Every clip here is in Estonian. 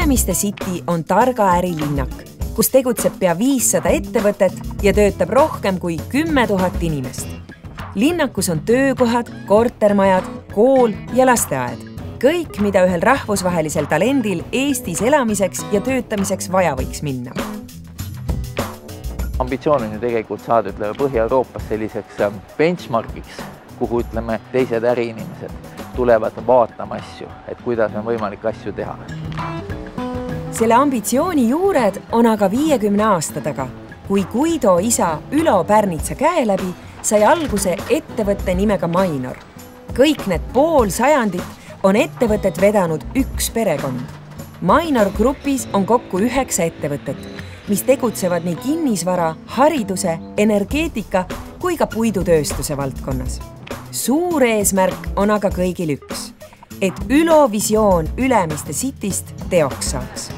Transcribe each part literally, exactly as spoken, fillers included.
Ülemiste City on targa ärilinnak, kus tegutseb pea viissada ettevõtet ja töötab rohkem kui kümme tuhat inimest. Linnakus on töökohad, kortermajad, kool ja lasteaed. Kõik, mida ühel rahvusvahelisel talendil Eestis elamiseks ja töötamiseks vaja võiks minna. Ambitsioon on ju tegelikult saada ütleme, Põhja-Euroopas selliseks benchmarkiks, kuhu ütleme, teised äriinimesed tulevad vaatama asju, et kuidas on võimalik asju teha. Selle ambitsiooni juured on aga viiekümne aasta taga, kui Guido isa Ülo Pärnitsa käe läbi sai alguse ettevõtte nimega Mainor. Kõik need pool sajandit on ettevõtet vedanud üks perekond. Mainor grupis on kokku üheksa ettevõtet, mis tegutsevad nii kinnisvara, hariduse, energeetika kui ka puidutööstuse valdkonnas. Suur eesmärk on aga kõigil üks, et Ülo visioon Ülemiste Cityst teoks saaks.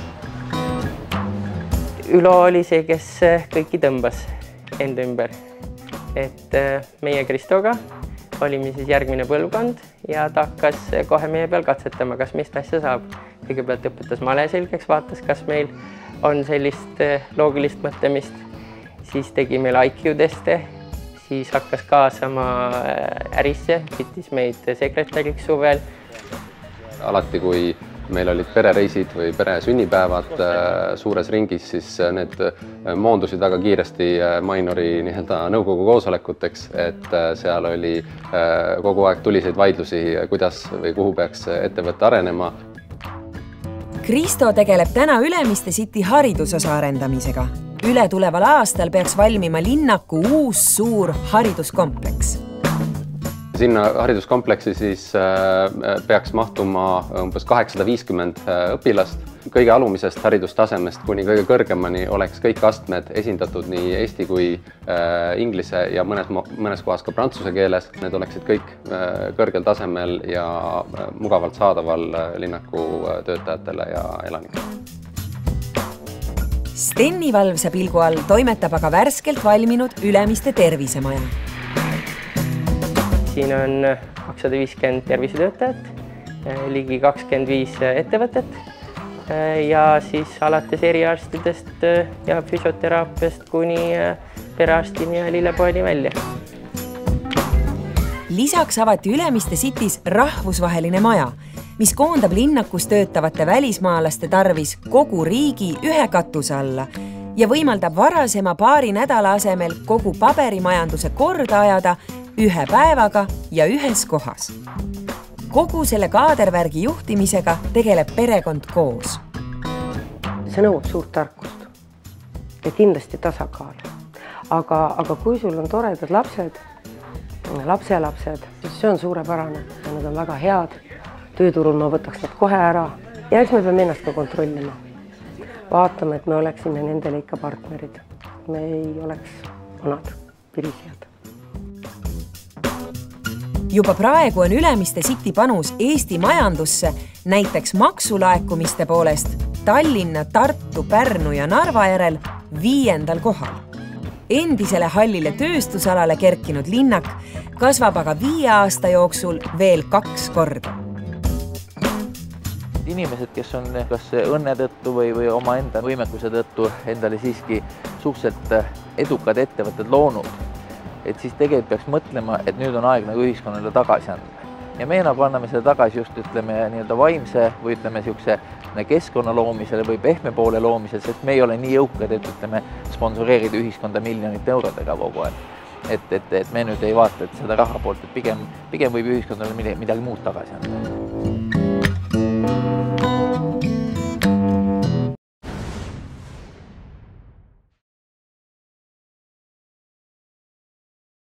Ülo oli see, kes kõiki tõmbas enda ümber. Et meie Kristoga olime siis järgmine põlvkond ja ta hakkas kohe meie peal katsetama, kas meist asja saab. Kõigepealt õpetas male selgeks, vaatas, kas meil on sellist loogilist mõtlemist. Siis tegi meil I Q-teste, siis hakkas kaasama ärisse, võttis meid sekretäriks suvel. Alati, kui meil olid perereisid või pere sünnipäevad suures ringis, siis need moondusid väga kiiresti Mainori nii-öelda nõukogu koosolekuteks, et seal oli kogu aeg tuliseid vaidlusi, kuidas või kuhu peaks ettevõtte arenema. Kristo tegeleb täna Ülemiste City haridusosa arendamisega. Üle tuleval aastal peaks valmima linnaku uus suur hariduskompleks. Sinna hariduskompleksi siis peaks mahtuma umbes kaheksasada viiskümmend õpilast. Kõige alumisest haridustasemest kuni kõige kõrgemani oleks kõik astmed esindatud nii eesti kui inglise ja mõnes, mõnes kohas ka prantsuse keeles. Need oleksid kõik kõrgel tasemel ja mugavalt saadaval linnaku töötajatele ja elanikele. Stenni valvsa pilgu all toimetab aga värskelt valminud Ülemiste tervisemaja. Siin on kakssada viiskümmend tervisetöötajat, ligi kakskümmend viis ettevõtet ja siis alates eriarstidest ja füsioteraapiast kuni perearstini ja lillepoeni välja. Lisaks avati Ülemiste City's rahvusvaheline maja, mis koondab linnakus töötavate välismaalaste tarvis kogu riigi ühe katuse alla ja võimaldab varasema paari nädala asemel kogu paberimajanduse korda ajada ühe päevaga ja ühes kohas. Kogu selle kaadervärgi juhtimisega tegeleb perekond koos. See nõuab suurt tarkust ja kindlasti tasakaal. Aga, aga kui sul on toredad lapsed, lapselapsed, siis see on suurepärane ja nad on väga head. Tööturul ma võtaks nad kohe ära ja eks me peame ennast ka kontrollima. Vaatame, et me oleksime nendele ikka partnerid. Me ei oleks vanad pirisijad. Juba praegu on Ülemiste City panus Eesti majandusse näiteks maksulaekumiste poolest Tallinna, Tartu, Pärnu ja Narva järel viiendal kohal. Endisele hallile tööstusalale kerkinud linnak kasvab aga viie aasta jooksul veel kaks korda. Inimesed, kes on kas õnne tõttu või, või oma enda võimekuse tõttu endale siiski suhteliselt edukad ettevõtted loonud, et siis tegelikult peaks mõtlema, et nüüd on aeg nagu ühiskonnale tagasi anda. Ja me nagu anname seda tagasi just ütleme nii-öelda vaimse või ütleme siukse keskkonna loomisele või pehme poole loomisele, sest me ei ole nii jõukad, et ütleme sponsoreerida ühiskonda miljonit eurodega kogu aeg. Et, et, et me nüüd ei vaata et seda raha poolt, et pigem, pigem võib ühiskonnale midagi muud tagasi anda.